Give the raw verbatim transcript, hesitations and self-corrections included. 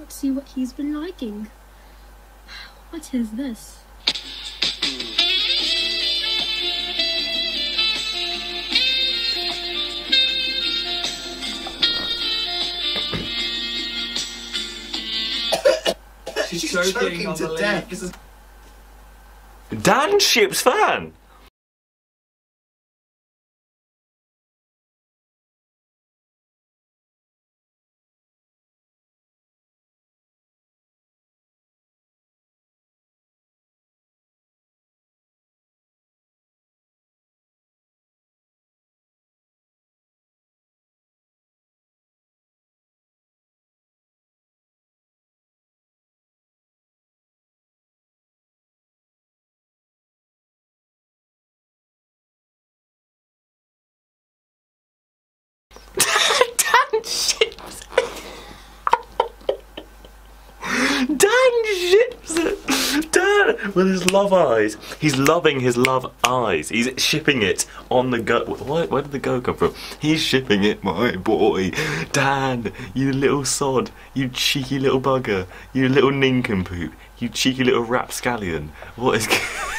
Let's see what he's been liking. What is this? She's, She's choking, choking to death. Dan ships Phan. Dan ships Dan ships it. Dan with his love eyes. He's loving his love eyes. He's shipping it on the go. Where, where did the go come from? He's shipping it, my boy. Dan, you little sod. You cheeky little bugger. You little nincompoop. You cheeky little rapscallion. What is